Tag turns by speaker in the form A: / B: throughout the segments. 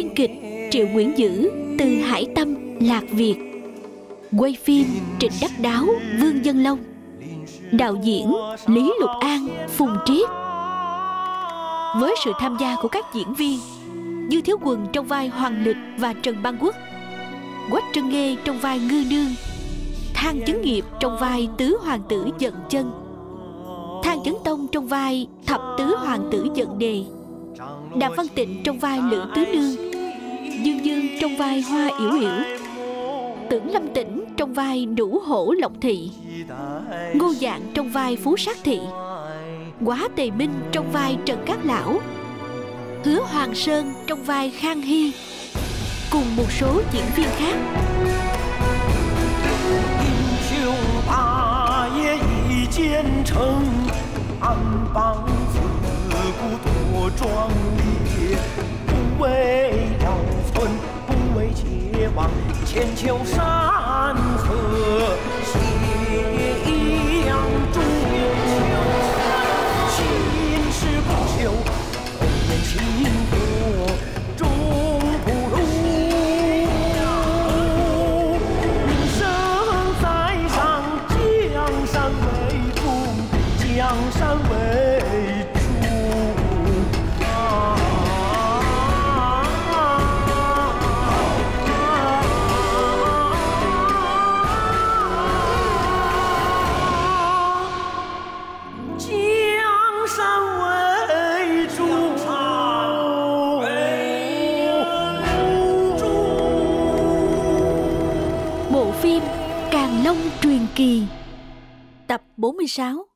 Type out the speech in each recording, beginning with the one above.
A: Biên kịch Triệu Nguyễn Dữ, từ Hải Tâm, Lạc Việt. Quay phim Trịnh Đắc Đáo, Vương Dân Long. Đạo diễn Lý Lục An, Phùng Triết. Với sự tham gia của các diễn viên Dư Thiếu Quần trong vai Hoàng Lịch và Trần Bang Quốc, Quách Trân Nghê trong vai Ngư Nương, Thang Chấn Nghiệp trong vai Tứ Hoàng tử Giận Chân, Thang Chấn Tông trong vai Thập Tứ Hoàng tử Giận Đề, Đàm Văn Tịnh trong vai Lữ Tứ Nương, Dương Dương trong vai Hoa Yểu Yểu, Tưởng Lâm Tĩnh trong vai Nũ Hổ Lộc Thị, Ngô Dạng trong vai Phú Sát Thị, Quá Tề Minh trong vai Trần Cát Lão, Hứa Hoàng Sơn trong vai Khang Hy, cùng một số diễn viên khác. Bộ phim Càn Long Truyền Kỳ, tập 46.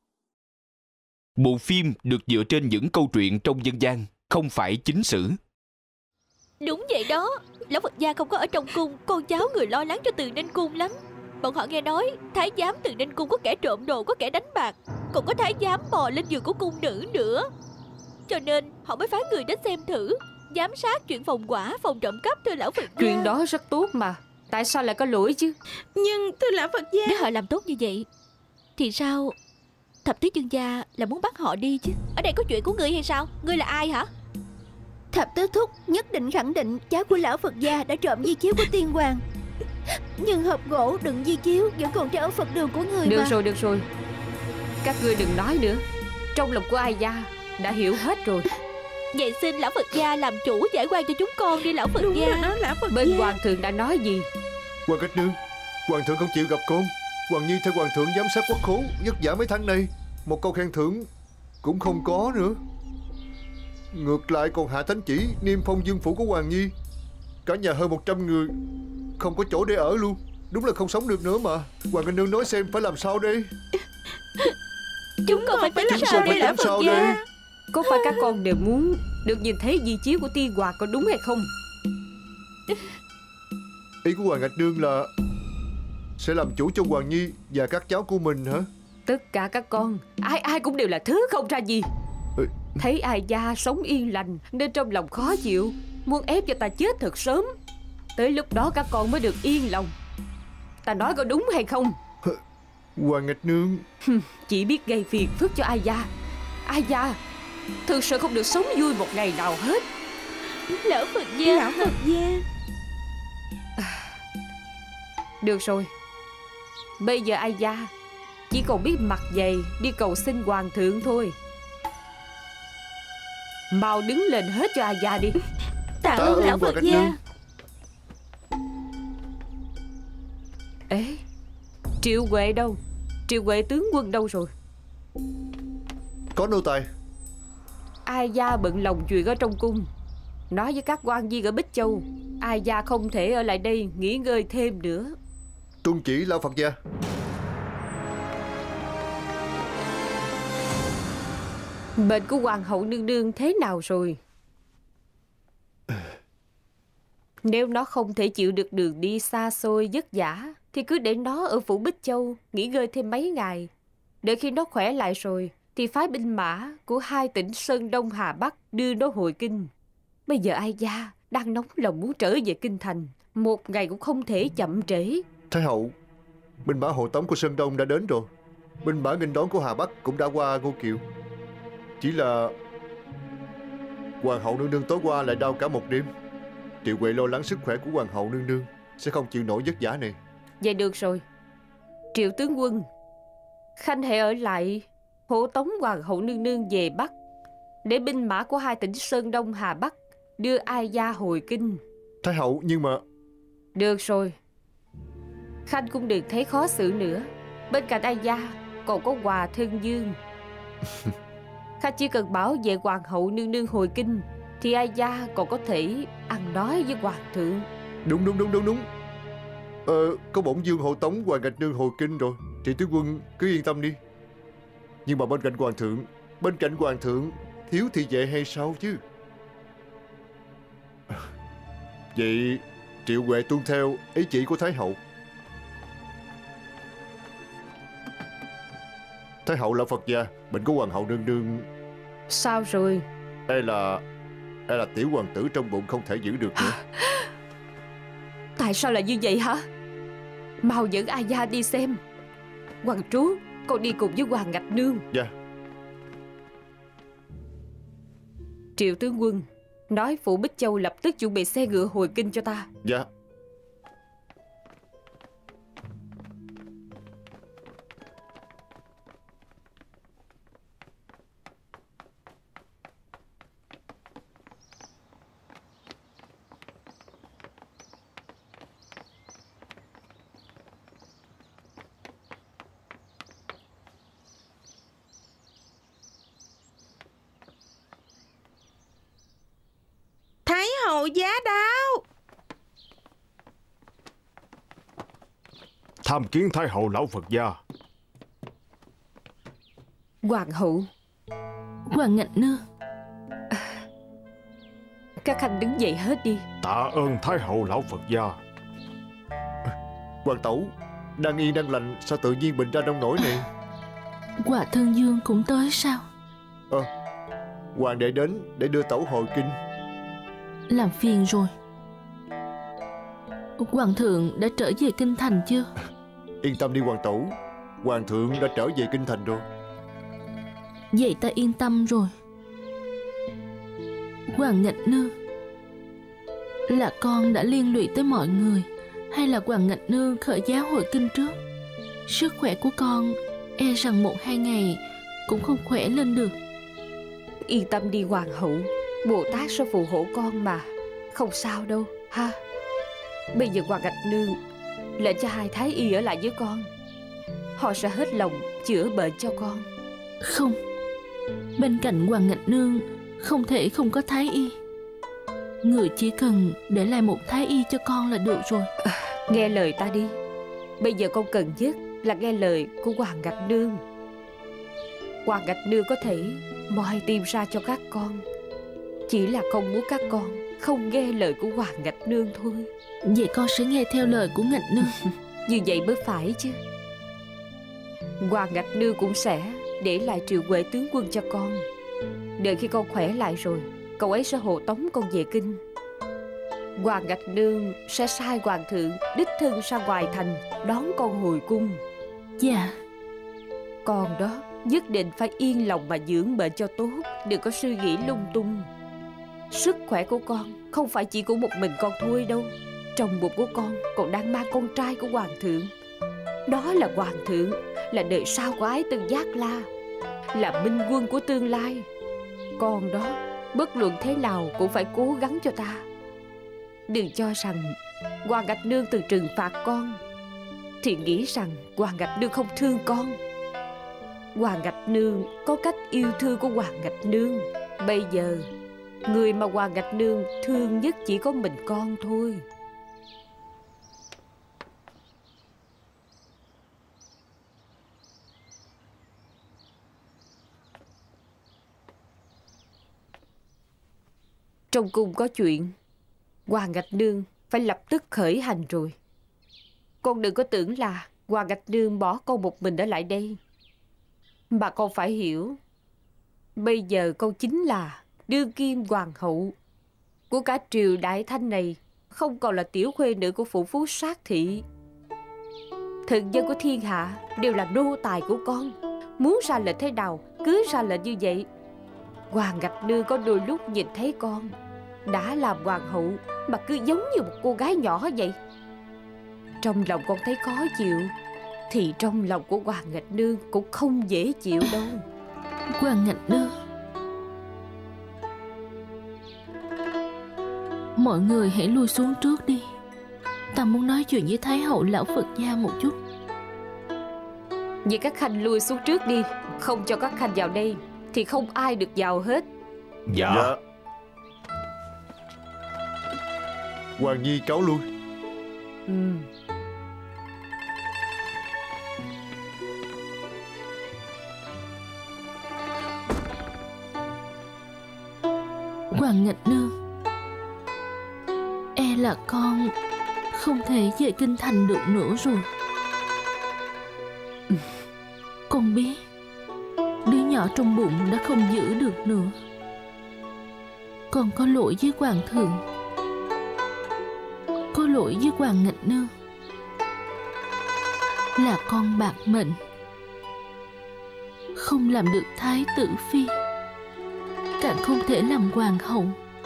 B: Bộ phim được dựa trên những câu chuyện trong dân gian, không phải chính sử.
A: Đúng vậy đó, Lão Phật gia không có ở trong cung, con cháu người lo lắng cho Từ Ninh Cung lắm. Bọn họ nghe nói thái giám Từ Ninh Cung có kẻ trộm đồ, có kẻ đánh bạc, còn có thái giám bò lên giường của cung nữ nữa. Cho nên họ mới phái người đến xem thử, giám sát chuyện phòng quả, phòng trộm cắp, thưa Lão Phật gia.
C: Chuyện đó rất tốt mà, tại sao lại có lỗi chứ?
D: Nhưng thưa Lão Phật gia,
A: nếu họ làm tốt như vậy thì sao Thập Tứ Dương gia là muốn bắt họ đi chứ? Ở đây có chuyện của ngươi hay sao? Ngươi là ai hả?
D: Thập Tứ Thúc nhất định khẳng định cháu của Lão Phật gia đã trộm di chiếu của tiên hoàng. Nhưng hộp gỗ đựng di chiếu vẫn còn treo ở Phật đường của người mà.
C: Được rồi, các ngươi đừng nói nữa. Trong lòng của ai gia đã hiểu hết rồi.
A: Vậy xin Lão Phật gia làm chủ giải oan cho chúng con đi Lão Phật
D: Đúng
A: gia.
D: rồi đó, Lão Phật
C: Bên
D: gia.
C: hoàng thượng đã nói gì?
E: Hoàng Cách Nương, hoàng thượng không chịu gặp con. Hoàng Nhi theo hoàng thượng giám sát quốc khố vất vả mấy tháng nay, một câu khen thưởng cũng không có nữa. Ngược lại còn hạ thánh chỉ niêm phong dương phủ của Hoàng Nhi. Cả nhà hơn 100 người không có chỗ để ở luôn. Đúng là không sống được nữa mà. Hoàng Cách Nương nói xem phải làm sao đây?
A: Chúng con phải tính sao đây Lão Phật gia?
C: Có phải các con đều muốn được nhìn thấy di chiếu của tiên hoàng có đúng hay không?
E: Ý của Hoàng Ngạch Nương là sẽ làm chủ cho Hoàng Nhi và các cháu của mình hả?
C: Tất cả các con, ai cũng đều là thứ không ra gì. Thấy ai gia sống yên lành nên trong lòng khó chịu, muốn ép cho ta chết thật sớm. Tới lúc đó các con mới được yên lòng. Ta nói có đúng hay không?
E: Hoàng Ngạch Nương
C: chỉ biết gây phiền phức cho ai gia. Ai gia thực sự không được sống vui một ngày nào hết.
A: Lão Phật gia.
D: Lão Phật gia.
C: Được rồi, bây giờ ai gia chỉ còn biết mặt dày đi cầu xin hoàng thượng thôi. Mau đứng lên hết cho ai gia đi.
A: Tạ ơn Lão Phật gia.
C: Ê, Triệu Huệ đâu? Triệu Huệ tướng quân đâu rồi?
E: có nô tài.
C: Ai gia bận lòng chuyện ở trong cung, nói với các quan viên ở Bích Châu Ai gia không thể ở lại đây nghỉ ngơi thêm nữa.
E: Tuân chỉ lão Phật gia.
C: Bệnh của hoàng hậu nương nương thế nào rồi? Nếu nó không thể chịu được đường đi xa xôi vất vả thì cứ để nó ở phủ Bích Châu nghỉ ngơi thêm mấy ngày. Đợi khi nó khỏe lại rồi thì phái binh mã của hai tỉnh Sơn Đông Hà Bắc đưa nó hồi kinh. Bây giờ Ai gia đang nóng lòng muốn trở về kinh thành, một ngày cũng không thể chậm trễ.
E: Thái hậu, binh mã hộ tống của Sơn Đông đã đến rồi. Binh mã nghênh đón của Hà Bắc cũng đã qua Ngô Kiệu. Chỉ là hoàng hậu nương nương tối qua lại đau cả một đêm. Triệu Huệ lo lắng sức khỏe của hoàng hậu nương nương, sẽ không chịu nổi vất vả này.
C: Vậy được rồi, Triệu tướng quân, Khanh hãy ở lại hộ tống hoàng hậu nương nương về Bắc, để binh mã của hai tỉnh Sơn Đông Hà Bắc đưa Ai Gia hồi kinh.
E: Thái hậu, nhưng mà...
C: Được rồi, Khanh cũng đừng thấy khó xử nữa. Bên cạnh Ai Gia còn có Hòa Thân Dương. Khanh chỉ cần bảo vệ hoàng hậu nương nương hồi kinh, thì Ai Gia còn có thể ăn nói với hoàng thượng.
E: Đúng. Có bổn dương hộ tống Hoàng Ngạch Nương hồi kinh rồi, Triệu tướng quân cứ yên tâm đi. Nhưng mà bên cạnh hoàng thượng thiếu thị vệ hay sao chứ? Vậy Triệu Huệ tuân theo ý chỉ của Thái hậu. Thái hậu là Phật gia, bệnh của hoàng hậu nương nương
C: Sao rồi?
E: e là tiểu hoàng tử trong bụng không thể giữ được nữa.
C: Tại sao lại như vậy hả? Mau dẫn Ai Gia đi xem. Hoàng trú, con đi cùng với Hoàng Ngạch Nương.
E: Dạ.
C: Triệu tướng quân, nói phủ Bích Châu lập tức chuẩn bị xe ngựa hồi kinh cho ta.
E: Dạ.
F: Thái hậu giá đáo.
G: Tham kiến Thái hậu lão Phật gia.
C: Hoàng hậu.
A: Hoàng Ngạch Nương.
C: Các khanh đứng dậy hết đi.
G: Tạ ơn Thái hậu lão Phật gia.
E: Hoàng tẩu đang yên đang lành, sao tự nhiên bệnh ra nông nổi này?
A: Hòa Thân Dương cũng tới sao?
E: Hoàng đệ đến để đưa tẩu hồi kinh.
A: Làm phiền rồi. Hoàng thượng đã trở về kinh thành chưa?
E: Yên tâm đi hoàng tẩu, hoàng thượng đã trở về kinh thành rồi.
A: Vậy ta yên tâm rồi. Hoàng Ngạch Nương, là con đã liên lụy tới mọi người, hay là Hoàng Ngạch Nương khởi giá hồi kinh trước? Sức khỏe của con e rằng 1-2 ngày cũng không khỏe lên được.
C: Yên tâm đi hoàng hậu, Bồ Tát sẽ phù hộ con mà. Không sao đâu ha. Bây giờ Hoàng Ngạch Nương lệnh cho hai thái y ở lại với con. Họ sẽ hết lòng chữa bệnh cho con.
A: Không, bên cạnh Hoàng Ngạch Nương không thể không có thái y. Người chỉ cần để lại một thái y cho con là được rồi.
C: Nghe lời ta đi. Bây giờ con cần nhất là nghe lời của Hoàng Ngạch Nương. Hoàng Ngạch Nương có thể moi tim ra cho các con, chỉ là không muốn các con không nghe lời của Hoàng Ngạch Nương thôi.
A: Vậy con sẽ nghe theo lời của Ngạch Nương.
C: Như vậy mới phải chứ. Hoàng Ngạch Nương cũng sẽ để lại Triệu Huệ tướng quân cho con. Đợi khi con khỏe lại rồi, cậu ấy sẽ hộ tống con về kinh. Hoàng Ngạch Nương sẽ sai hoàng thượng đích thân ra ngoài thành đón con hồi cung.
A: Dạ.
C: Con đó nhất định phải yên lòng mà dưỡng bệnh cho tốt, đừng có suy nghĩ lung tung. Sức khỏe của con không phải chỉ của một mình con thôi đâu. Trong bụng của con còn đang mang con trai của hoàng thượng. Đó là hoàng thượng, là đời sau của Ái Tân Giác La, là minh quân của tương lai. Con đó bất luận thế nào cũng phải cố gắng cho ta. Đừng cho rằng Hoàng Ngạch Nương từng trừng phạt con thì nghĩ rằng Hoàng Ngạch Nương không thương con. Hoàng Ngạch Nương có cách yêu thương của Hoàng Ngạch Nương. Bây giờ người mà Hoàng Ngạch Nương thương nhất chỉ có mình con thôi. Trong cung có chuyện, Hoàng Ngạch Nương phải lập tức khởi hành rồi. Con đừng có tưởng là Hoàng Ngạch Nương bỏ con một mình ở lại đây. Mà con phải hiểu, bây giờ con chính là đương kim hoàng hậu của cả triều Đại Thanh này, không còn là tiểu khuê nữ của phủ phú sát thị. Thần dân của thiên hạ đều là nô tài của con. Muốn ra lệnh thế nào cứ ra lệnh như vậy. Hoàng Ngạch Nương có đôi lúc nhìn thấy con đã làm hoàng hậu mà cứ giống như một cô gái nhỏ vậy. Trong lòng con thấy khó chịu, thì trong lòng của Hoàng Ngạch Nương cũng không dễ chịu đâu.
A: Hoàng Ngạch Nương, mọi người hãy lui xuống trước đi. Ta muốn nói chuyện với Thái hậu lão Phật gia một chút.
C: Vậy các khanh lui xuống trước đi. Không cho các khanh vào đây thì không ai được vào hết.
B: Dạ.
E: Hoàng nhi cáo lui.
A: Hoàng Ngạch Nương, e là con không thể về kinh thành được nữa rồi. Con biết đứa nhỏ trong bụng đã không giữ được nữa. Con có lỗi với hoàng thượng, có lỗi với Hoàng Ngạch Nương. Là con bạc mệnh, không làm được thái tử phi, càng không thể làm hoàng hậu.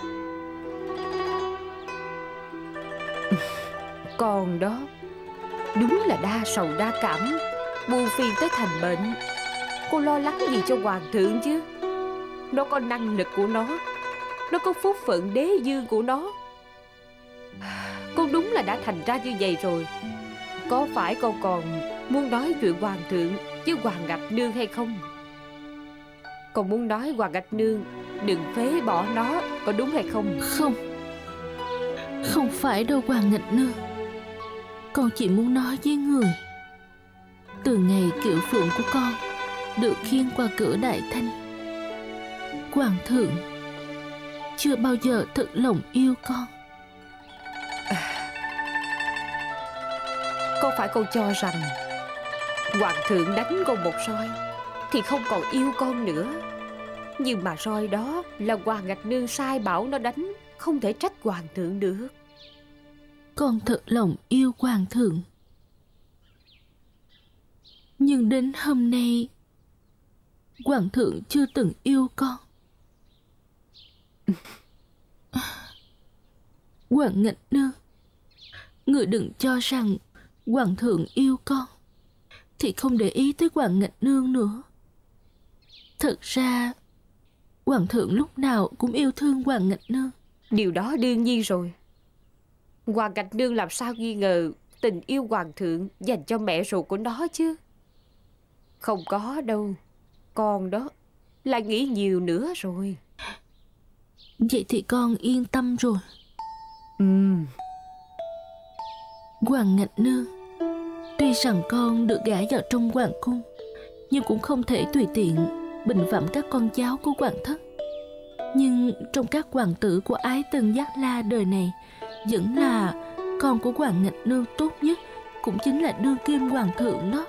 C: Con đó đúng là đa sầu đa cảm, buồn phiền tới thành bệnh. Cô lo lắng gì cho hoàng thượng chứ? Nó có năng lực của nó có phúc phận đế dương của nó. Con đúng là đã thành ra như vậy rồi. Có phải con còn muốn nói chuyện hoàng thượng với Hoàng Ngạch Nương hay không? Con muốn nói Hoàng Ngạch Nương đừng phế bỏ nó, có đúng hay không?
A: Không phải đâu Hoàng Ngạch Nương. Con chỉ muốn nói với người, từ ngày Kiệu Phượng của con được khiêng qua cửa Đại Thanh, hoàng thượng chưa bao giờ thật lòng yêu con.
C: Có phải con cho rằng hoàng thượng đánh con một roi thì không còn yêu con nữa? Nhưng mà roi đó là Hoàng Ngạch Nương sai bảo nó đánh, không thể trách hoàng thượng được.
A: Con thật lòng yêu hoàng thượng, nhưng đến hôm nay hoàng thượng chưa từng yêu con. Hoàng Ngạch Nương, người đừng cho rằng hoàng thượng yêu con thì không để ý tới Hoàng Ngạch Nương nữa. Thật ra hoàng thượng lúc nào cũng yêu thương Hoàng Ngạch Nương.
C: Điều đó đương nhiên rồi. Hoàng Ngạch Nương làm sao nghi ngờ tình yêu hoàng thượng dành cho mẹ ruột của nó chứ? Không có đâu. Con đó lại nghĩ nhiều nữa rồi.
A: Vậy thì con yên tâm rồi. Hoàng Ngạch Nương, tuy rằng con được gả vào trong hoàng cung, nhưng cũng không thể tùy tiện bình phẩm các con cháu của hoàng thất. Nhưng trong các hoàng tử của Ái Tân Giác La đời này, vẫn là con của Hoàng Ngạch Nương tốt nhất, cũng chính là đương kim hoàng thượng đó.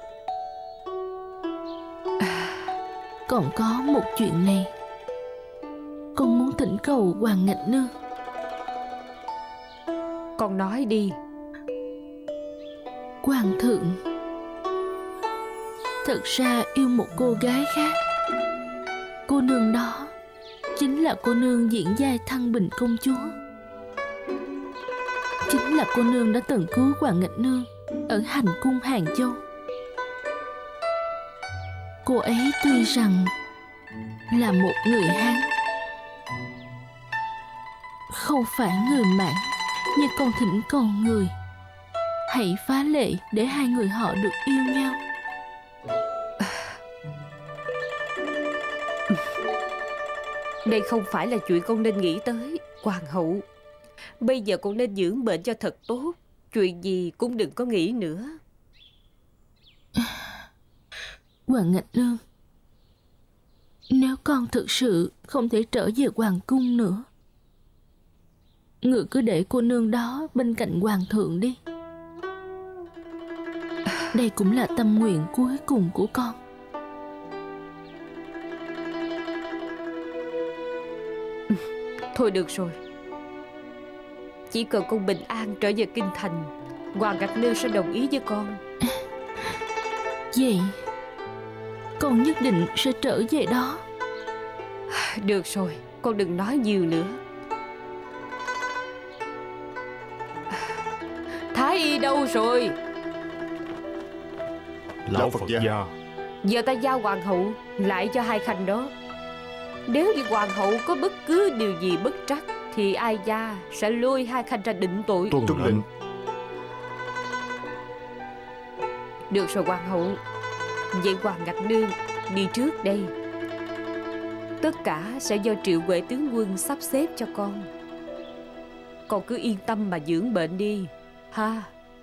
A: Còn có một chuyện này, con muốn thỉnh cầu Hoàng Ngạch Nương.
C: Con nói đi.
A: Hoàng thượng thật ra yêu một cô gái khác. Cô nương đó chính là cô nương diễn giai Thăng Bình công chúa. Chính là cô nương đã từng cứu Hoàng Ngạch Nương ở hành cung Hàng Châu. Cô ấy tuy rằng là một người Hán, không phải người Mãn, nhưng con thỉnh cầu người hãy phá lệ để hai người họ được yêu nhau.
C: Đây không phải là chuyện con nên nghĩ tới, hoàng hậu. Bây giờ con nên dưỡng bệnh cho thật tốt, chuyện gì cũng đừng có nghĩ nữa.
A: Hoàng Ngạch Nương, nếu con thực sự không thể trở về hoàng cung nữa, người cứ để cô nương đó bên cạnh hoàng thượng đi. Đây cũng là tâm nguyện cuối cùng của con.
C: Thôi được rồi. Chỉ cần con bình an trở về kinh thành, Hoàng Ngạch Nương sẽ đồng ý với con.
A: Vậy con nhất định sẽ trở về đó.
C: Được rồi, con đừng nói nhiều nữa. Thái y đâu rồi?
G: Lão Phật gia.
C: Giờ ta giao hoàng hậu lại cho hai khanh đó. Nếu như hoàng hậu có bất cứ điều gì bất trắc thì Ai gia sẽ lôi hai khanh ra định tội.
G: Tuân lệnh.
C: Được rồi hoàng hậu. Vậy Hoàng Ngạch Nương đi trước đây. Tất cả sẽ do Triệu Huệ tướng quân sắp xếp cho con. Con cứ yên tâm mà dưỡng bệnh đi ha.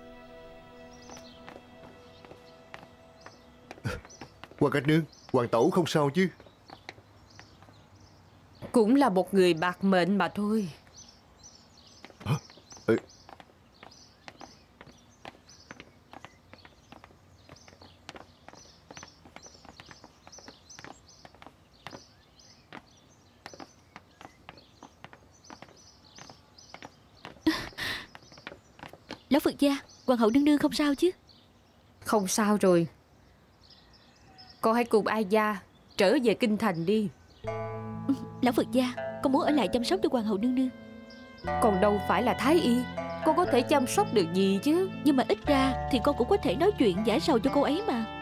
E: Hoàng Ngạch Nương, hoàng tẩu không sao chứ?
C: Cũng là một người bạc mệnh mà thôi.
A: Lão Phật gia, hoàng hậu nương nương không sao chứ?
C: Không sao rồi. Con hãy cùng Ai gia trở về kinh thành đi.
A: Lão Phật gia, con muốn ở lại chăm sóc cho hoàng hậu nương nương.
C: Con đâu phải là thái y, con có thể chăm sóc được gì chứ.
A: Nhưng mà ít ra thì con cũng có thể nói chuyện giải sầu cho cô ấy mà.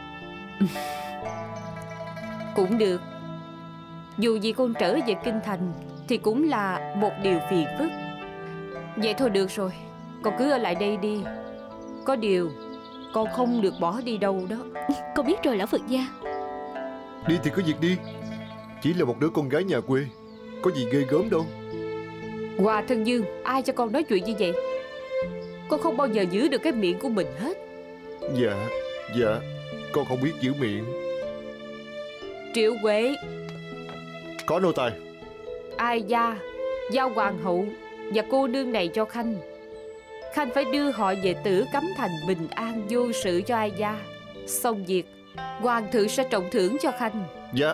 C: Cũng được. Dù gì con trở về kinh thành thì cũng là một điều phiền phức. Vậy thôi được rồi, con cứ ở lại đây đi. Có điều con không được bỏ đi đâu đó.
A: Con biết rồi lão Phật gia.
E: Đi thì có việc đi. Chỉ là một đứa con gái nhà quê, có gì ghê gớm đâu.
C: Hòa Thân Dương, ai cho con nói chuyện như vậy? Con không bao giờ giữ được cái miệng của mình hết.
E: Dạ, con không biết giữ miệng.
C: Triệu Huệ,
E: Có nô tài.
C: Ai gia giao hoàng hậu và cô nương này cho Khanh. Khanh phải đưa họ về Tử Cấm Thành bình an vô sự cho Ai gia. Xong việc, hoàng thượng sẽ trọng thưởng cho Khanh.
E: Dạ.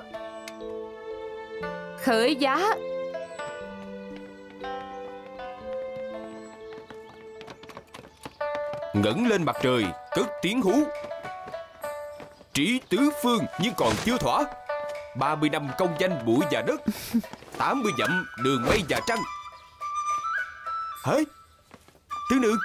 C: Khởi giá.
B: Ngẩng lên mặt trời, cất tiếng hú. Trí tứ phương nhưng còn chưa thỏa. 30 năm công danh bụi và đất, 80 dặm đường mây và trăng. Hỡi tướng nương.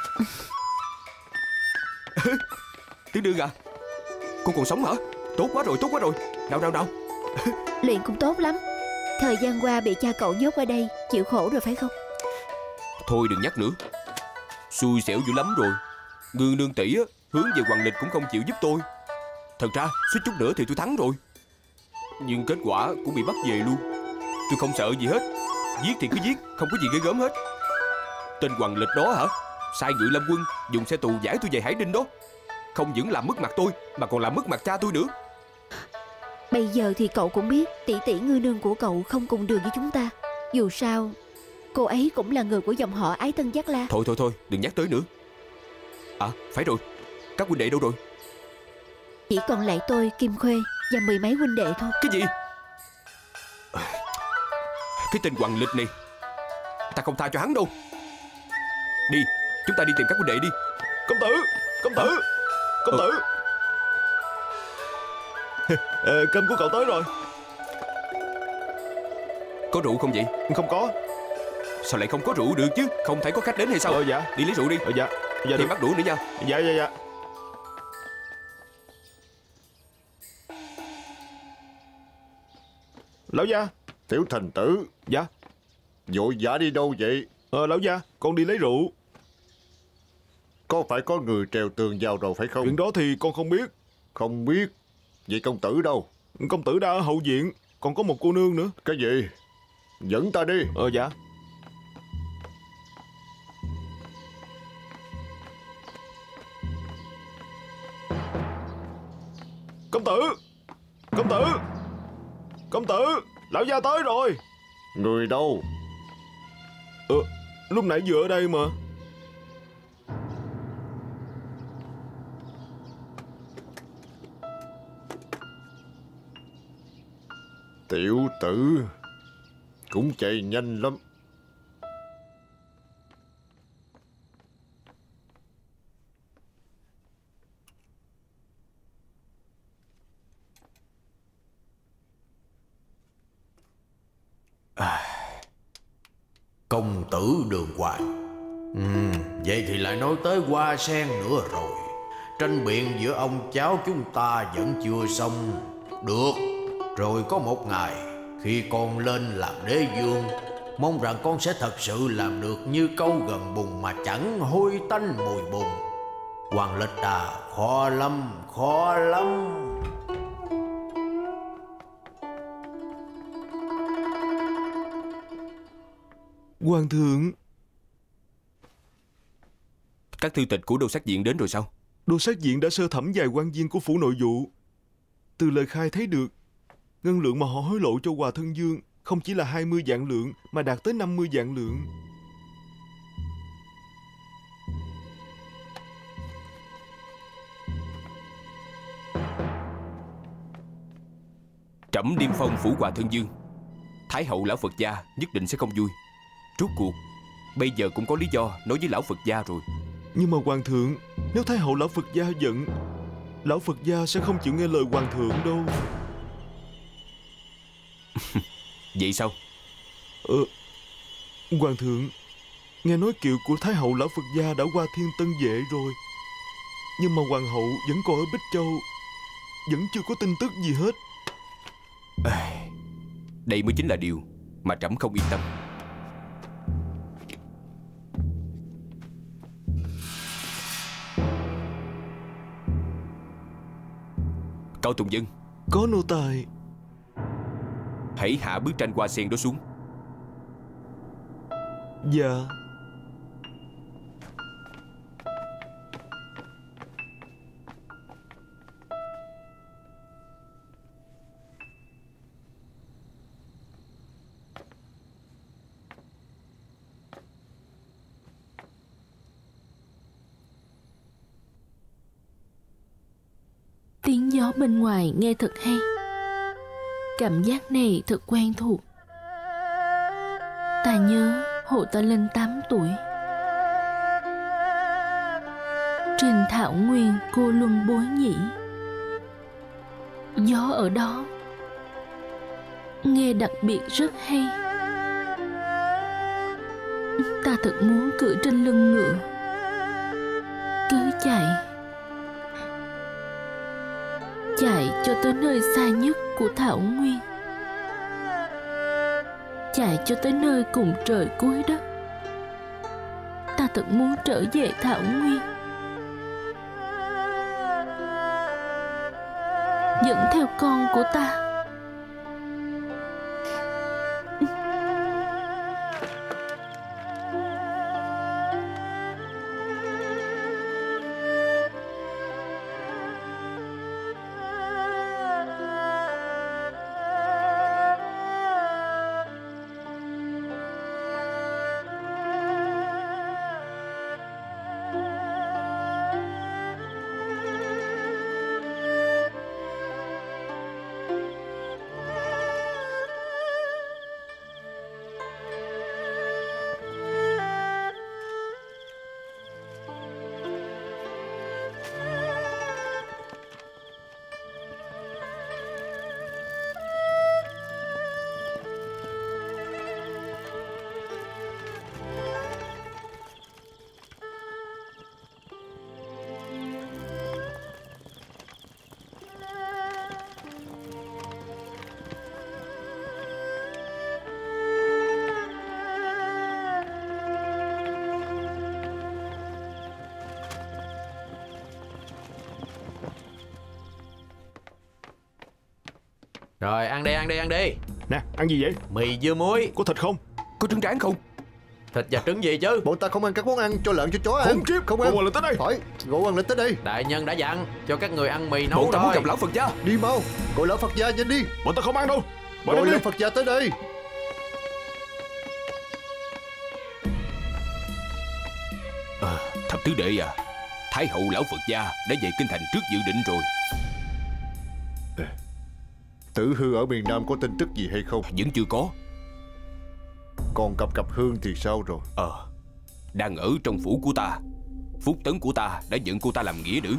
B: Tướng nương à, cô còn sống hả? Tốt quá rồi, tốt quá rồi. Nào.
D: Luyện cũng tốt lắm. Thời gian qua bị cha cậu nhốt ở đây, chịu khổ rồi phải không?
B: Thôi đừng nhắc nữa. Xui xẻo dữ lắm rồi. Ngư nương tỷ hướng về hoàng lịch cũng không chịu giúp tôi. Thật ra suýt chút nữa thì tôi thắng rồi, nhưng kết quả cũng bị bắt về luôn. Tôi không sợ gì hết. Giết thì cứ giết, không có gì ghê gớm hết. Tên hoàng lịch đó hả? Sai Ngự Lâm quân dùng xe tù giải tôi về Hải Đinh đó. Không những làm mất mặt tôi mà còn làm mất mặt cha tôi nữa.
D: Bây giờ thì cậu cũng biết tỷ tỷ ngư nương của cậu không cùng đường với chúng ta. Dù sao cô ấy cũng là người của dòng họ Ái Tân Giác La.
B: Thôi đừng nhắc tới nữa. À phải rồi, các huynh đệ đâu rồi?
D: Chỉ còn lại tôi, Kim Khuê và 10 mấy huynh đệ thôi.
B: Cái gì? Cái tên hoàng lịch này, ta không tha cho hắn đâu. Đi, chúng ta đi tìm các huynh đệ đi.
G: Công tử. Cơm của cậu tới rồi.
B: Có rượu không vậy?
G: Không có.
B: Sao lại không có rượu được chứ? Không thấy có khách đến hay sao?
G: Dạ.
B: Đi lấy rượu đi.
G: Dạ
B: Thêm bát đũa nữa nha.
G: Dạ. Lão gia.
E: Tiểu thành tử.
G: Dạ.
E: Vội vã đi đâu vậy?
G: Lão gia, con đi lấy rượu.
E: Có phải có người trèo tường vào rồi phải không?
G: Chuyện đó thì con không biết.
E: Không biết. Vậy công tử đâu?
G: Công tử đã ở hậu viện. Còn có một cô nương nữa.
E: Cái gì? Dẫn ta đi.
G: Dạ. Công tử, lão gia tới rồi.
E: Người đâu?
G: Lúc nãy vừa ở đây mà.
E: Tiểu tử cũng chạy nhanh lắm.
H: Công tử Đường Hoàng, Vậy thì lại nói tới hoa sen nữa rồi. Tranh biện giữa ông cháu chúng ta vẫn chưa xong. Được, rồi có một ngày khi con lên làm đế vương, mong rằng con sẽ thật sự làm được như câu gần bùn mà chẳng hôi tanh mùi bùn. Hoàng lịch à, khó lắm, khó lắm.
G: Hoàng thượng.
B: Các thư tịch của Đô Sát Viện đến rồi sao?
G: Đô Sát Viện đã sơ thẩm vài quan viên của phủ nội vụ. Từ lời khai thấy được, ngân lượng mà họ hối lộ cho Hòa Thân Dương không chỉ là 20 vạn lượng mà đạt tới 50 vạn lượng.
B: Trẫm niêm phong phủ Hòa Thân Dương, Thái hậu lão Phật gia nhất định sẽ không vui. Rốt cuộc bây giờ cũng có lý do nói với lão Phật gia rồi.
G: Nhưng mà Hoàng thượng, nếu Thái hậu lão Phật gia giận, lão Phật gia sẽ không chịu nghe lời Hoàng thượng đâu.
B: Vậy sao?
G: Hoàng thượng, nghe nói kiệu của Thái hậu lão Phật gia đã qua Thiên Tân Vệ rồi, nhưng mà Hoàng hậu vẫn còn ở Bích Châu, vẫn chưa có tin tức gì hết.
B: Đây mới chính là điều mà trẫm không yên tâm. Cao Tùng Dân.
G: Có nô tài.
B: Hãy hạ bức tranh hoa sen đó xuống.
G: Dạ.
A: Tiếng gió bên ngoài nghe thật hay. Cảm giác này thật quen thuộc. Ta nhớ hồi ta lên 8 tuổi, trên thảo nguyên cô Luân Bối Nhĩ. Gió ở đó nghe đặc biệt rất hay. Ta thật muốn cưỡi trên lưng ngựa, cứ chạy cho tới nơi xa nhất của thảo nguyên, chạy cho tới nơi cùng trời cuối đất. Ta thật muốn trở về thảo nguyên, dẫn theo con của ta.
H: Rồi ăn đi, ăn đi, ăn đi.
G: Nè, ăn gì vậy?
H: Mì dưa muối.
G: Có thịt không?
B: Có trứng rán không?
H: Thịt và trứng gì chứ?
E: Bọn ta không ăn các món ăn cho lợn cho chó ăn.
G: Khốn kiếp,
E: không ăn.
G: Gọi Hoàng Lịch tới đây.
E: Phải, gọi Hoàng Lịch tới đây.
H: Đại nhân đã dặn cho các người ăn mì nấu
B: Bọn ta muốn
H: thôi.
B: gặp lão Phật gia.
E: Đi mau, gọi lão Phật gia nhanh đi.
G: Bọn ta không ăn đâu.
E: Gọi lão Phật gia tới đây.
B: Thập tứ đệ à, Thái hậu lão Phật gia đã về kinh thành trước dự định rồi.
E: Tử Hư ở miền Nam có tin tức gì hay không?
B: Vẫn chưa có.
E: Còn cặp Hương thì sao rồi?
B: Đang ở trong phủ của ta. Phúc Tấn của ta đã nhận cô ta làm nghĩa nữ.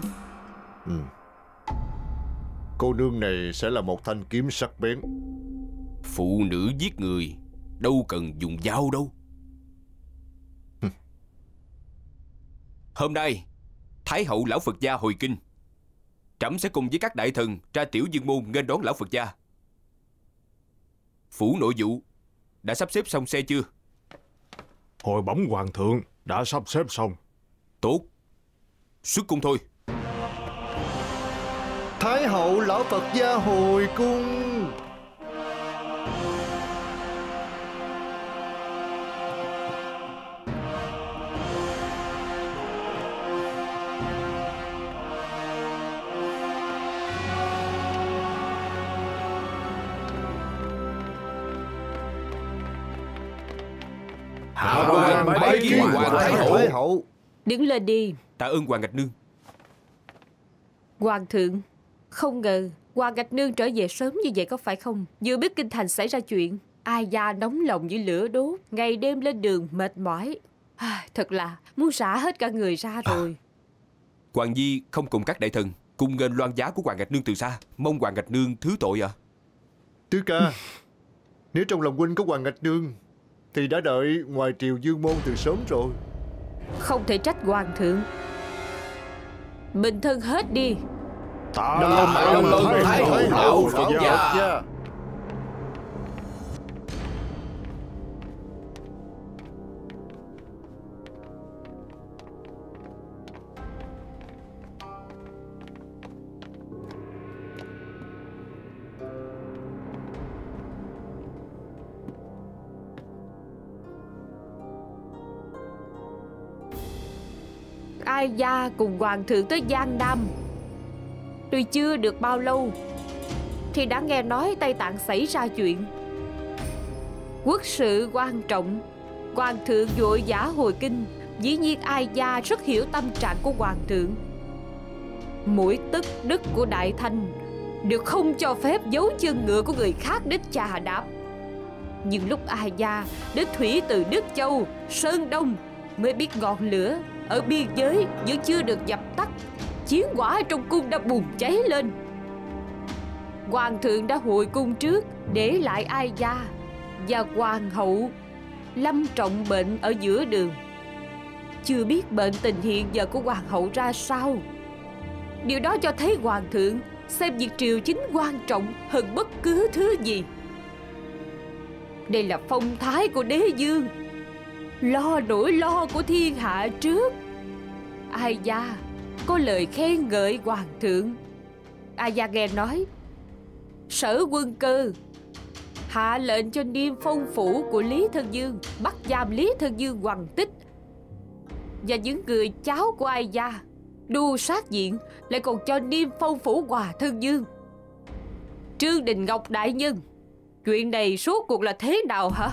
E: Cô nương này sẽ là một thanh kiếm sắc bén.
B: Phụ nữ giết người đâu cần dùng dao đâu. Hôm nay Thái hậu lão Phật gia hồi kinh, trẫm sẽ cùng với các đại thần ra Tiểu Dương môn nghênh đón lão Phật gia. Phủ nội vụ đã sắp xếp xong xe chưa?
I: Hồi bẩm hoàng thượng, đã sắp xếp xong.
B: Tốt, xuất cung thôi.
E: Thái hậu lão Phật gia hồi cung.
H: Hạ quan bái kiến hoàng thái hậu.
C: Đứng lên đi.
B: Tạ ơn Hoàng Ngạch Nương.
C: Hoàng thượng, không ngờ Hoàng Ngạch Nương trở về sớm như vậy có phải không? Vừa biết kinh thành xảy ra chuyện, ai da nóng lòng như lửa đốt, ngày đêm lên đường mệt mỏi. Thật là muốn xả hết cả người ra rồi.
B: Hoàng Di không cùng các đại thần cùng nghênh loan giá của Hoàng Ngạch Nương từ xa, mong Hoàng Ngạch Nương thứ tội ạ.
E: Tứ ca, nếu trong lòng huynh có Hoàng Ngạch Nương thì đã đợi ngoài triều Dương môn từ sớm rồi.
C: Không thể trách hoàng thượng. Bình thân hết đi.
I: Tạ
H: ơn Thái hậu lão Phật gia.
C: Ai gia cùng hoàng thượng tới Giang Nam. Tuy chưa được bao lâu thì đã nghe nói Tây Tạng xảy ra chuyện. Quốc sự quan trọng, hoàng thượng vội vã hồi kinh. Dĩ nhiên Ai gia rất hiểu tâm trạng của hoàng thượng. Mỗi tấc đất của Đại Thanh đều không cho phép dấu chân ngựa của người khác đến chà đạp. Nhưng lúc Ai gia đến thủy từ Đức Châu, Sơn Đông mới biết ngọn lửa ở biên giới vẫn chưa được dập tắt. Chiến hỏa trong cung đã bùng cháy lên. Hoàng thượng đã hội cung trước, để lại Ai gia và hoàng hậu lâm trọng bệnh ở giữa đường. Chưa biết bệnh tình hiện giờ của hoàng hậu ra sao. Điều đó cho thấy hoàng thượng xem việc triều chính quan trọng hơn bất cứ thứ gì. Đây là phong thái của đế vương, lo nỗi lo của thiên hạ trước. Ai gia có lời khen ngợi hoàng thượng. Ai gia nghe nói Sở Quân Cơ hạ lệnh cho Niêm Phong phủ của Lý Thân Dương bắt giam Lý Thân Dương Hoàng Tích và những người cháu của Ai gia. Đu sát diện lại còn cho Niêm Phong phủ Hòa Thân Dương. Trương Đình Ngọc đại nhân, chuyện này suốt cuộc là thế nào hả?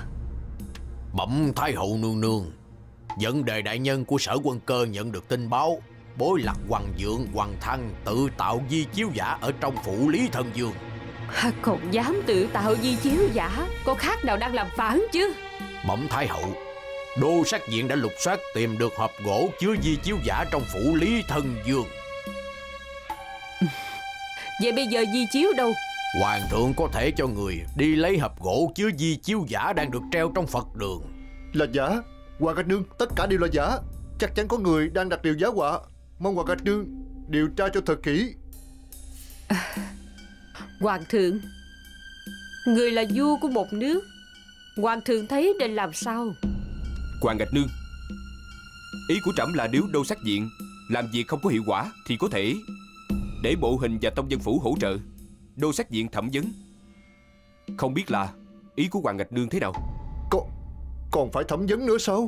H: Bẩm Thái hậu nương nương, vấn đề đại nhân của Sở Quân Cơ nhận được tin báo Bối Lạc Hoàng Dượng Hoàng Thăng tự tạo di chiếu giả ở trong phủ Lý Thân Dương.
C: Còn dám tự tạo di chiếu giả, có khác nào đang làm phản chứ?
H: Bẩm Thái hậu, đô sát viện đã lục soát tìm được hộp gỗ chứa di chiếu giả trong phủ Lý Thân Dương.
C: Vậy bây giờ di chiếu đâu?
H: Hoàng thượng có thể cho người đi lấy hộp gỗ chứa di chiếu giả đang được treo trong Phật đường.
E: Là giả. Hoàng Ngạch Nương, tất cả đều là giả. Chắc chắn có người đang đặt điều giá họa. Mong Hoàng Ngạch Nương điều tra cho thật kỹ.
C: Hoàng thượng, người là vua của một nước, hoàng thượng thấy nên làm sao?
B: Hoàng Ngạch Nương, ý của trẫm là nếu đô sát viện làm việc không có hiệu quả thì có thể để bộ hình và tông dân phủ hỗ trợ đô sát viện thẩm vấn. Không biết là ý của Hoàng Ngạch Nương thế nào?
E: Còn phải thẩm vấn nữa sao?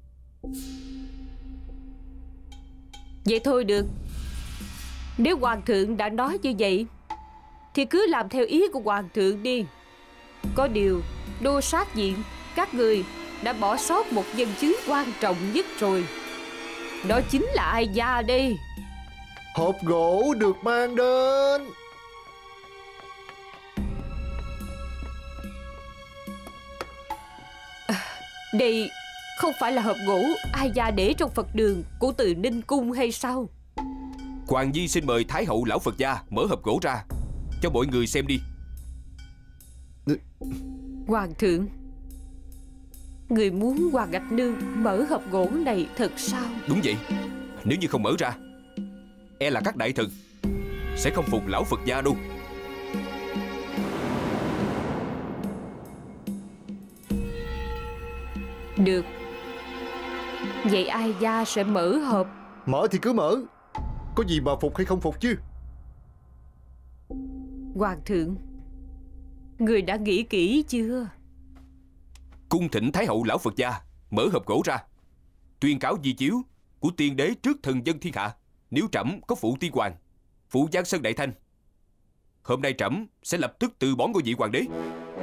C: Vậy thôi được. Nếu hoàng thượng đã nói như vậy thì cứ làm theo ý của hoàng thượng đi. Có điều đô sát viện các người đã bỏ sót một nhân chứng quan trọng nhất rồi. Đó chính là Ai gia đây.
E: Hộp gỗ được mang đến.
C: Đây không phải là hộp gỗ Ai gia để trong Phật đường của Từ Ninh Cung hay sao?
B: Hoàng Di xin mời Thái hậu lão Phật gia mở hộp gỗ ra cho mọi người xem đi.
C: Hoàng thượng, người muốn Hoàng Ngạch Nương mở hộp gỗ này thật sao?
B: Đúng vậy. Nếu như không mở ra, e là các đại thần sẽ không phục lão Phật gia đâu.
C: Được. Vậy Ai Gia sẽ mở hộp.
E: Mở thì cứ mở. Có gì mà phục hay không phục chứ.
C: Hoàng thượng, người đã nghĩ kỹ chưa?
B: Cung thỉnh Thái hậu lão Phật gia mở hộp gỗ ra, tuyên cáo di chiếu của tiên đế trước thần dân thiên hạ. Nếu trẫm có phụ tiên hoàng, phụ Giang Sơn đại thanh, hôm nay trẫm sẽ lập tức từ bỏ ngôi vị hoàng đế.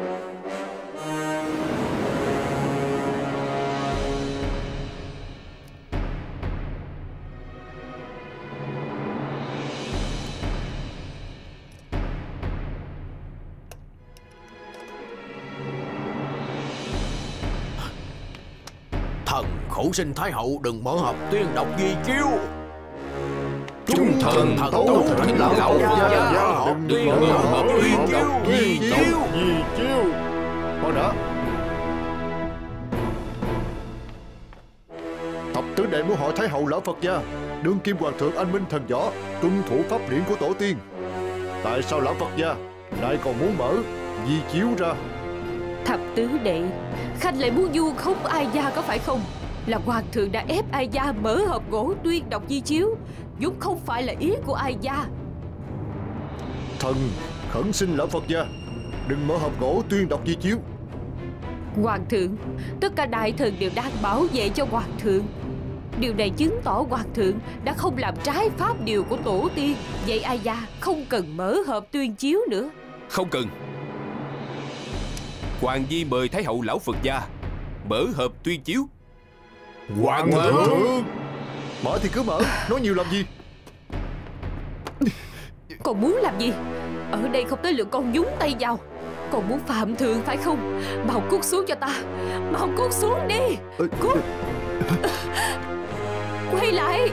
H: Thần khẩu sinh Thái hậu đừng mở hộp tuyên đọc di chiếu.
E: Chúng thần tấu thỉnh lão Phật gia đừng mở hộp tuyên đọc di chiếu. Thôi đã. Thập tứ đệ muốn hỏi Thái hậu lão Phật gia, đương kim hoàng thượng anh minh thần võ, tuân thủ pháp điển của tổ tiên, tại sao lão Phật gia lại còn muốn mở di chiếu ra?
C: Thập tứ đệ, Khanh lại muốn vu khống Ai Gia có phải không? Là hoàng thượng đã ép Ai Gia mở hộp gỗ tuyên đọc di chiếu, vốn không phải là ý của Ai Gia.
E: Thần khẩn xin lão Phật gia đừng mở hộp gỗ tuyên đọc di chiếu.
C: Hoàng thượng, tất cả đại thần đều đang bảo vệ cho hoàng thượng. Điều này chứng tỏ hoàng thượng đã không làm trái pháp điều của tổ tiên. Vậy Ai Gia không cần mở hộp tuyên chiếu nữa.
B: Không cần. Hoàng Di mời Thái hậu lão Phật gia mở hộp tuyên chiếu.
E: Hoàng thượng, mở thì cứ mở, nói nhiều làm gì?
C: Còn muốn làm gì? Ở đây không tới lượt con nhúng tay vào. Còn muốn phạm thượng phải không? Mau cút xuống cho ta. Mau cút xuống đi. Cút. Quay lại.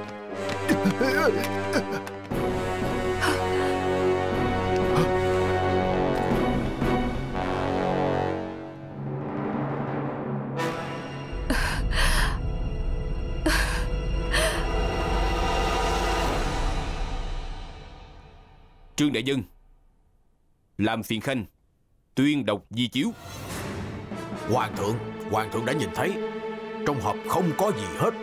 B: Trương đại nhân, làm phiền Khanh tuyên đọc di chiếu.
H: Hoàng thượng đã nhìn thấy, trong hộp không có gì hết.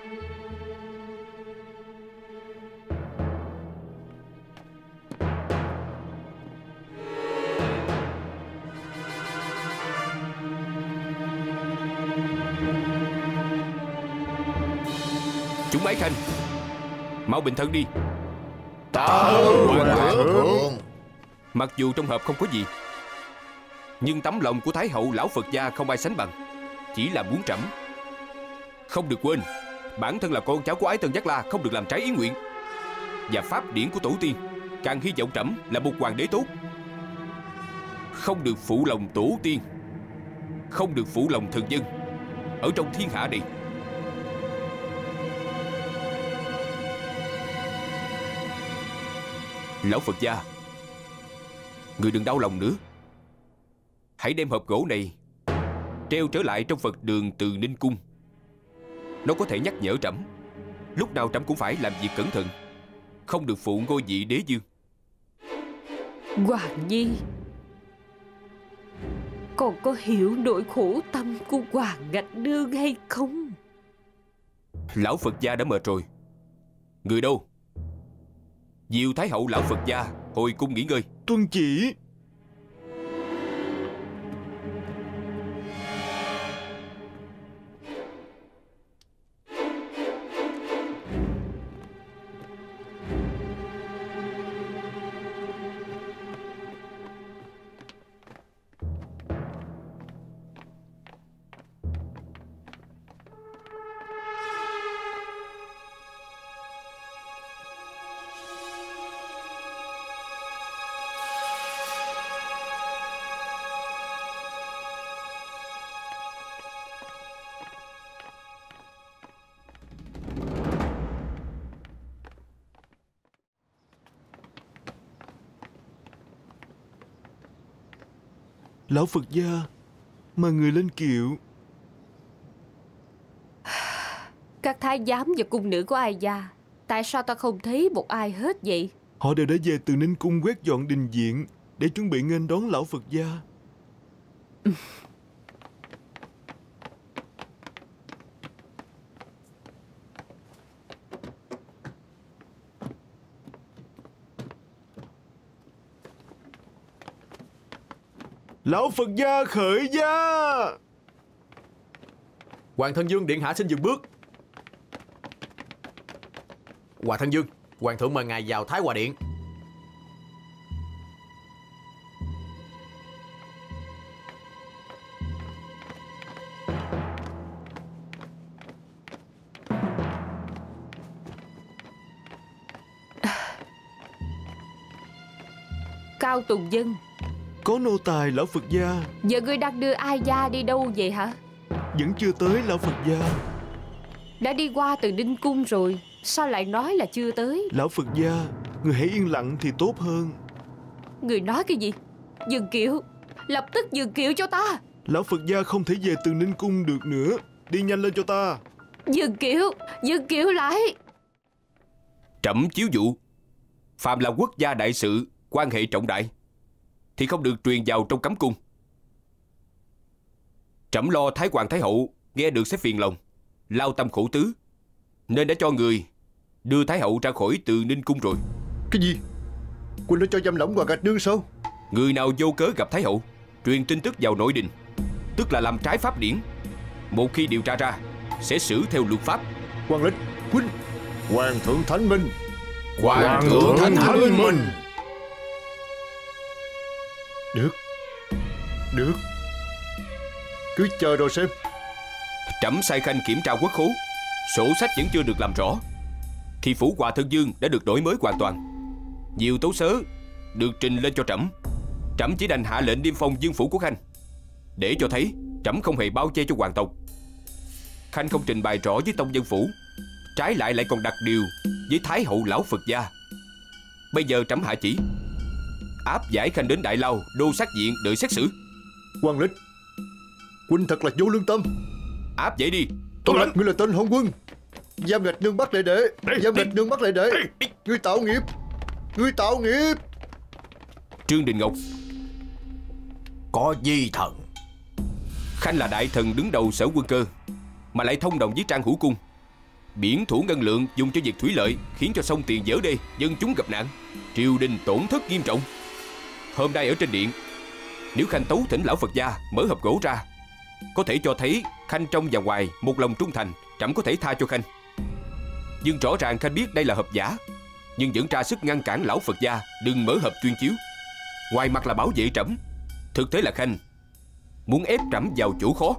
B: Chúng mấy Khanh, mau bình thân đi.
H: Tạ ơn hoàng thượng.
B: Mặc dù trong hộp không có gì, nhưng tấm lòng của Thái hậu lão Phật gia không ai sánh bằng. Chỉ là muốn trẫm. Không được quên, bản thân là con cháu của Ái Tân Giác La, không được làm trái ý nguyện. Và pháp điển của tổ tiên càng hy vọng trẫm là một hoàng đế tốt. Không được phụ lòng tổ tiên, không được phụ lòng thần dân ở trong thiên hạ này. Lão Phật gia, người đừng đau lòng nữa. Hãy đem hộp gỗ này treo trở lại trong Phật đường Từ Ninh Cung. Nó có thể nhắc nhở trẫm lúc nào trẫm cũng phải làm việc cẩn thận, không được phụ ngôi vị đế dương.
C: Hoàng Nhi, con có hiểu nỗi khổ tâm của Hoàng Ngạch Nương hay không?
B: Lão Phật gia đã mệt rồi. Người đâu? Diệu Thái hậu lão Phật gia hồi cung nghỉ ngơi.
G: Tuân chỉ. Lão Phật gia, mà người lên kiệu.
C: Các thái giám và cung nữ của Ai Gia, tại sao ta không thấy một ai hết vậy?
G: Họ đều đã về từ Ninh Cung quét dọn đình viện để chuẩn bị nghênh đón lão Phật gia. Lão Phật gia khởi gia.
H: Hoàng thân dương điện hạ xin dừng bước. Hoàng thân dương, hoàng thượng mời ngài vào Thái Hòa điện.
C: Cao Tùng Dân,
G: Có nô tài lão Phật gia.
C: giờ ngươi đang đưa Ai Gia đi đâu vậy hả?
G: Vẫn chưa tới lão Phật gia.
C: Đã đi qua từ Ninh Cung rồi, sao lại nói là chưa tới?
G: Lão Phật gia, người hãy yên lặng thì tốt hơn.
C: Người nói cái gì? Dừng kiệu, lập tức dừng kiệu cho ta.
G: Lão Phật gia không thể về từ Ninh Cung được nữa. Đi nhanh lên cho ta.
C: Dừng kiệu lại.
B: Trẫm chiếu dụ, phàm là quốc gia đại sự, quan hệ trọng đại thì không được truyền vào trong cấm cung. Trẫm lo Thái Hoàng Thái Hậu nghe được sẽ phiền lòng, lao tâm khổ tứ, nên đã cho người đưa Thái Hậu ra khỏi từ Ninh Cung rồi.
E: Cái gì? Quỳnh đã cho giam lỏng Hoàng Gạch Nương sao?
B: Người nào vô cớ gặp Thái Hậu, truyền tin tức vào nội đình, tức là làm trái pháp điển. Một khi điều tra ra, sẽ xử theo luật pháp.
E: Hoàng Lịch, Quỳnh. Hoàng thượng thánh minh.
H: Hoàng thượng thánh minh.
E: Được. Cứ chờ rồi xem.
B: Trẫm sai khanh kiểm tra quốc khố, sổ sách vẫn chưa được làm rõ, thì phủ Hòa Thân Dương đã được đổi mới hoàn toàn. Nhiều tấu sớ được trình lên cho trẫm. Trẫm chỉ đành hạ lệnh niêm phong dương phủ của khanh, để cho thấy trẫm không hề bao che cho hoàng tộc. Khanh không trình bày rõ với tông dân phủ, trái lại lại còn đặt điều với Thái Hậu lão Phật gia. Bây giờ trẫm hạ chỉ áp giải khanh đến Đại Lao đô sát viện đợi xét xử.
E: Hoàng Lịch, Quỳnh thật là vô lương tâm.
B: Áp giải đi.
E: Tuân lệnh. Ngươi là tên hôn quân, giam Gạch Nương bắt lại để. Giam Gạch Nương bắt lại để. Ngươi tạo nghiệp.
B: Trương Đình Ngọc,
H: Có di thần.
B: khanh là đại thần đứng đầu sở quân cơ, mà lại thông đồng với Trang Hữu Cung, biển thủ ngân lượng dùng cho việc thủy lợi, khiến cho sông Tiền vỡ đê, dân chúng gặp nạn, triều đình tổn thất nghiêm trọng. Hôm nay ở trên điện, nếu khanh tấu thỉnh lão Phật gia mở hộp gỗ ra, có thể cho thấy khanh trong và ngoài một lòng trung thành, trẫm có thể tha cho khanh. Nhưng rõ ràng khanh biết đây là hộp giả, nhưng vẫn ra sức ngăn cản lão Phật gia đừng mở hộp tuyên chiếu. Ngoài mặt là bảo vệ trẫm, thực tế là khanh muốn ép trẫm vào chỗ khó.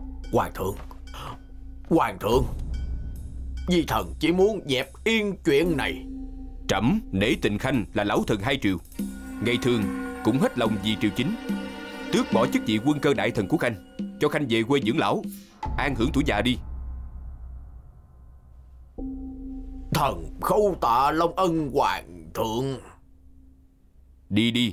H: Hoàng thượng, di thần chỉ muốn dẹp yên chuyện này.
B: Trẫm nể tình khanh là lão thần hai triều, ngày thường cũng hết lòng vì triều chính, tước bỏ chức vị quân cơ đại thần của khanh, cho khanh về quê dưỡng lão, an hưởng tuổi già đi.
H: Thần khâu tạ long ân hoàng thượng.
B: Đi.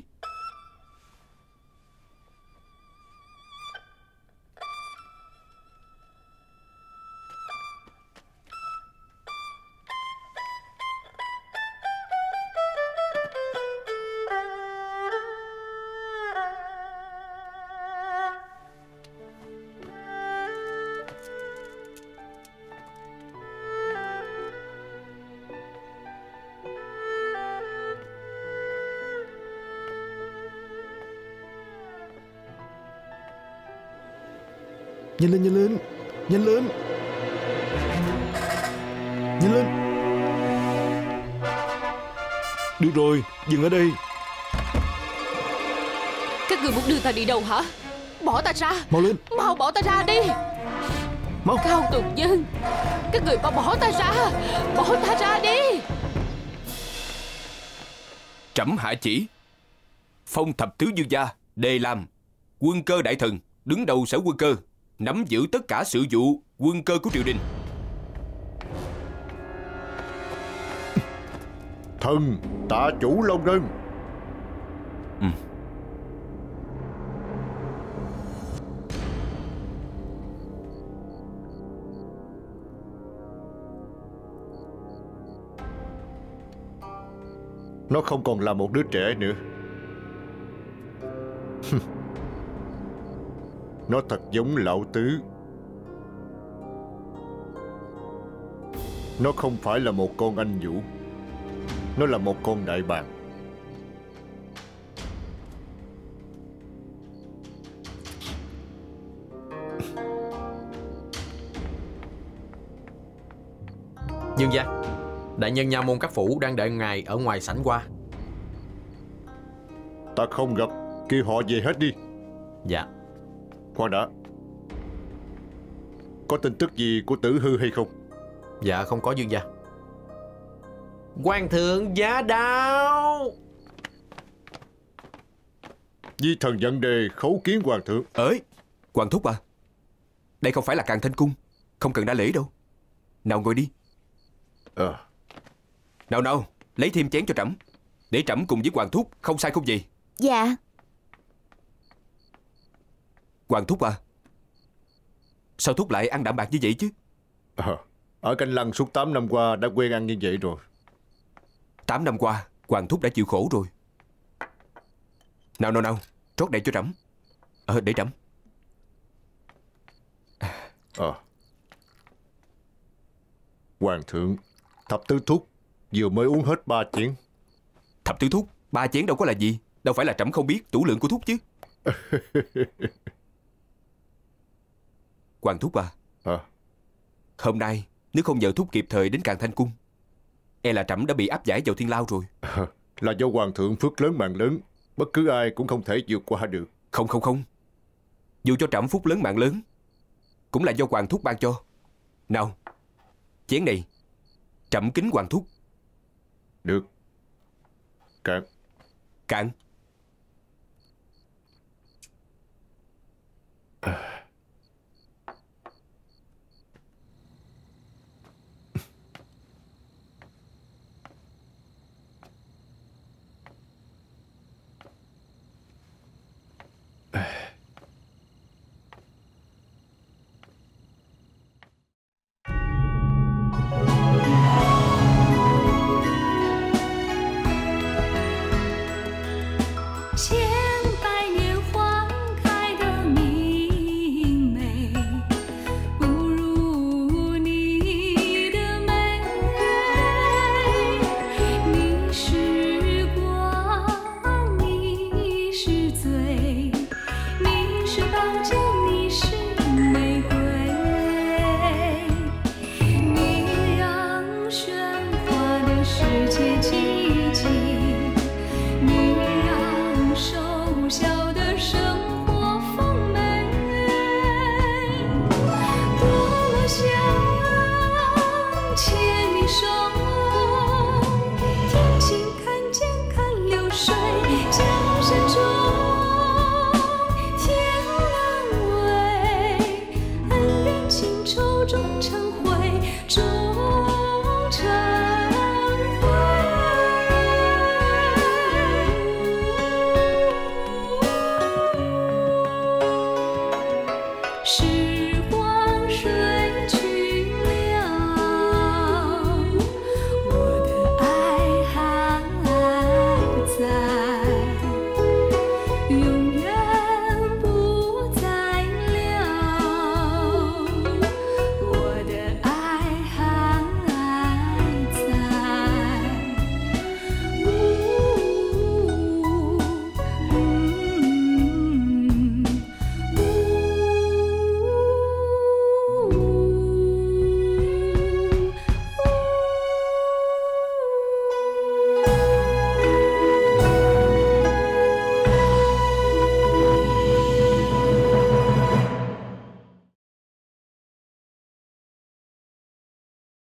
G: Nhanh lên. Được rồi, dừng ở đây.
C: Các người muốn đưa ta đi đâu hả? Bỏ ta ra.
G: Mau lên.
C: Mau bỏ ta ra đi.
G: Mau.
C: Cao Tùng Dân, các người mau bỏ ta ra. Bỏ ta ra đi.
B: Trẫm hạ chỉ phong thập tứ dương gia đề làm quân cơ đại thần, đứng đầu sở quân cơ, nắm giữ tất cả sự vụ quân cơ của triều đình.
E: Thần tạ chủ Long Ân. Nó không còn là một đứa trẻ nữa. Nó thật giống lão tứ. Nó không phải là một con anh vũ. Nó là một con đại bàng.
H: Dương gia, đại nhân Nha Môn Các Phủ đang đợi ngài ở ngoài sảnh qua.
E: Ta không gặp, kêu họ về hết đi.
H: Dạ.
E: Khoan đã, có tin tức gì của Tử Hư hay không?
H: Dạ không có Dương gia. Hoàng thượng Giá Đao.
E: Di thần dẫn đề khấu kiến hoàng thượng.
B: Ơi, Hoàng thúc à, đây không phải là Càn Thanh Cung, không cần đa lễ đâu. Nào ngồi đi. Nào, lấy thêm chén cho trẫm, để trẫm cùng với Hoàng thúc không sai không gì.
D: Dạ.
B: Hoàng thúc à, sao thúc lại ăn đạm bạc như vậy chứ?
E: Ở Canh Lăng suốt 8 năm qua đã quen ăn như vậy rồi.
B: 8 năm qua Hoàng thúc đã chịu khổ rồi. Nào, trót đầy cho trẫm. Để trẫm.
E: Hoàng thượng, Thập Tứ Thúc vừa mới uống hết 3 chén.
B: Thập Tứ Thúc 3 chén đâu có là gì. Đâu phải là trẫm không biết tủ lượng của thúc chứ. Hoàng thúc à, hôm nay nếu không nhờ thúc kịp thời đến Càn Thanh Cung, e là trẫm đã bị áp giải vào thiên lao rồi.
E: Là do hoàng thượng phước lớn mạng lớn, bất cứ ai cũng không thể vượt qua được.
B: Không, dù cho trẫm phúc lớn mạng lớn cũng là do hoàng thúc ban cho. Nào, chén này trẫm kính hoàng thúc.
E: Được.
B: Cạn.
J: 情愁中成